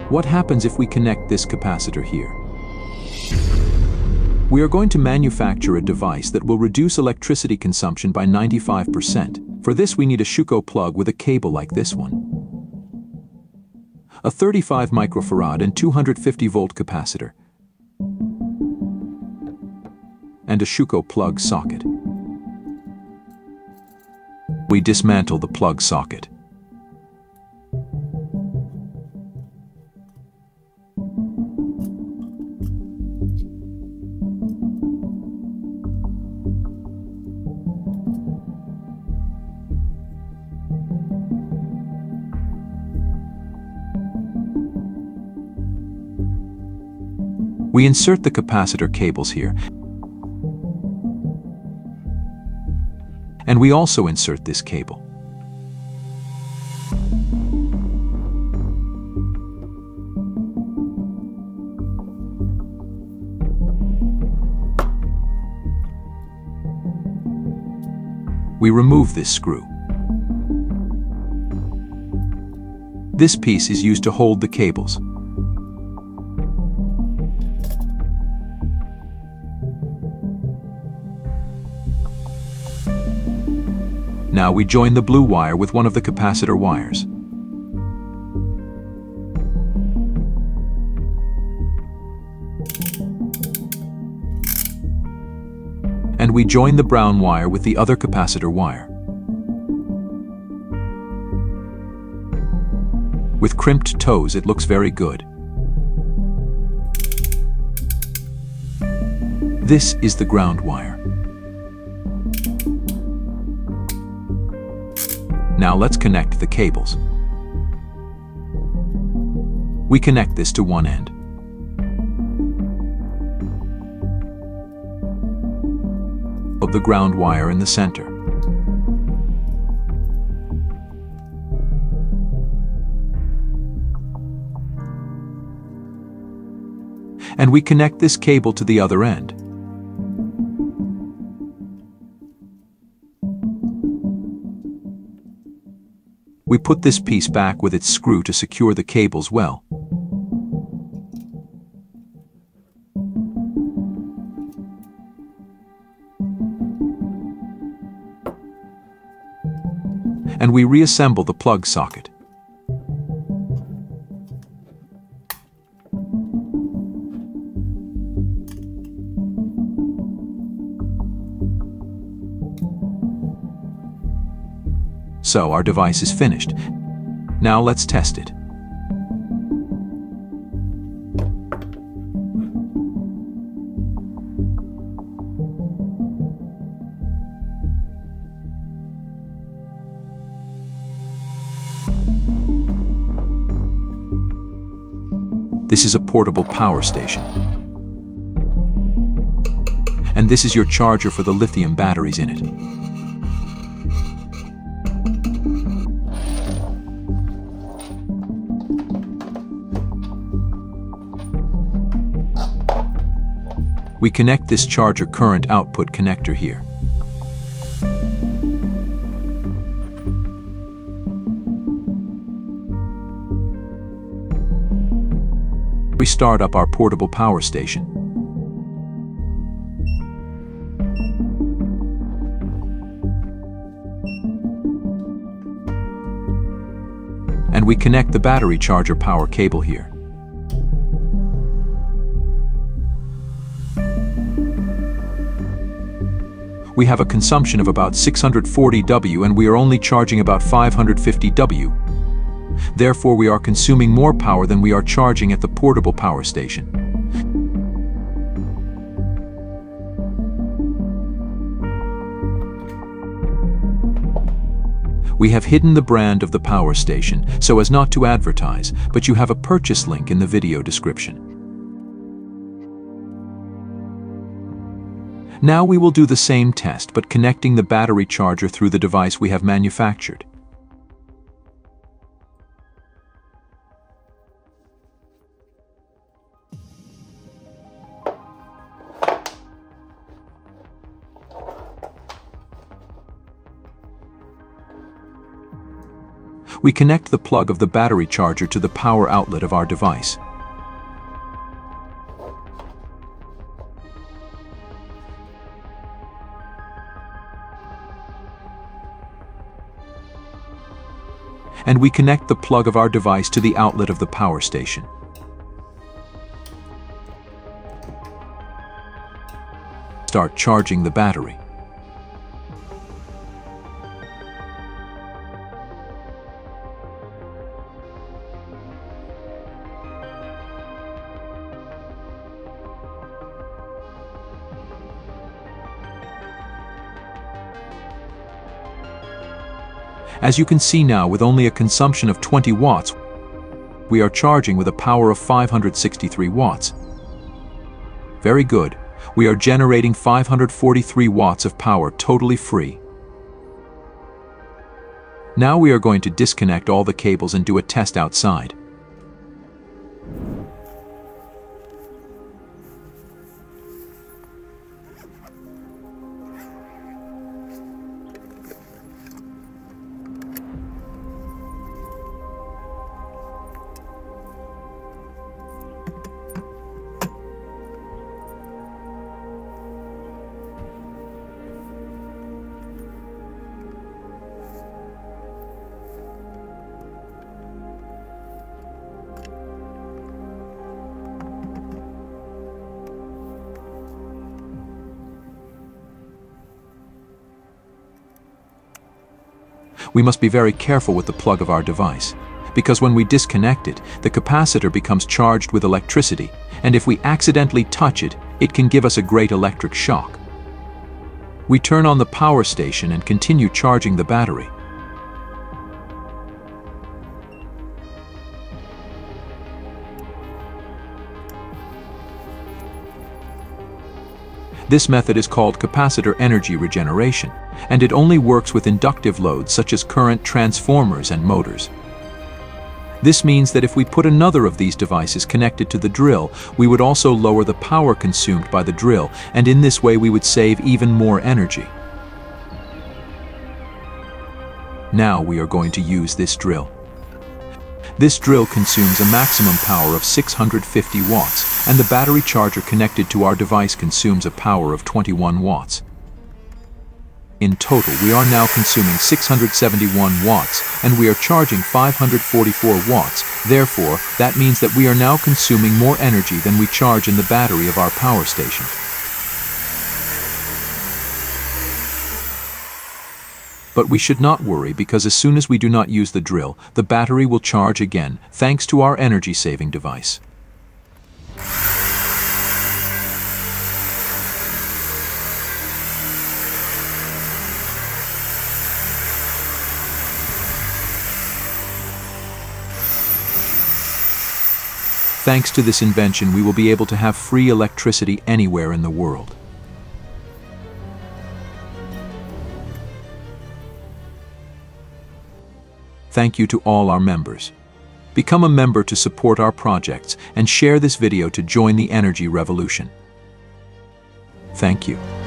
What happens if we connect this capacitor here? We are going to manufacture a device that will reduce electricity consumption by 95%. For this we need a Schuko plug with a cable like this one, a 35 microfarad and 250 volt capacitor, and a Schuko plug socket. We dismantle the plug socket. We insert the capacitor cables here, and we also insert this cable. We remove this screw. This piece is used to hold the cables. Now we join the blue wire with one of the capacitor wires. And we join the brown wire with the other capacitor wire. With crimped toes, it looks very good. This is the ground wire. Now let's connect the cables. We connect this to one end. Of the ground wire in the center. And we connect this cable to the other end. We put this piece back with its screw to secure the cables well. And we reassemble the plug socket. So our device is finished. Now let's test it. This is a portable power station. And this is your charger for the lithium batteries in it. We connect this charger current output connector here. We start up our portable power station. And we connect the battery charger power cable here. We have a consumption of about 640 W and we are only charging about 550 W. Therefore, we are consuming more power than we are charging at the portable power station. We have hidden the brand of the power station so as not to advertise, but you have a purchase link in the video description. Now we will do the same test, but connecting the battery charger through the device we have manufactured. We connect the plug of the battery charger to the power outlet of our device. And we connect the plug of our device to the outlet of the power station. Start charging the battery. As you can see now, with only a consumption of 20 watts, we are charging with a power of 563 watts. Very good. We are generating 543 watts of power totally free. Now we are going to disconnect all the cables and do a test outside. We must be very careful with the plug of our device, because when we disconnect it, the capacitor becomes charged with electricity, and if we accidentally touch it, it can give us a great electric shock. We turn on the power station and continue charging the battery. This method is called capacitor energy regeneration, and it only works with inductive loads such as current transformers and motors. This means that if we put another of these devices connected to the drill, we would also lower the power consumed by the drill, and in this way we would save even more energy. Now we are going to use this drill. This drill consumes a maximum power of 650 watts, and the battery charger connected to our device consumes a power of 21 watts. In total, we are now consuming 671 watts, and we are charging 544 watts. Therefore, that means that we are now consuming more energy than we charge in the battery of our power station. But we should not worry, because as soon as we do not use the drill, the battery will charge again, thanks to our energy-saving device. Thanks to this invention, we will be able to have free electricity anywhere in the world. Thank you to all our members. Become a member to support our projects and share this video to join the energy revolution. Thank you.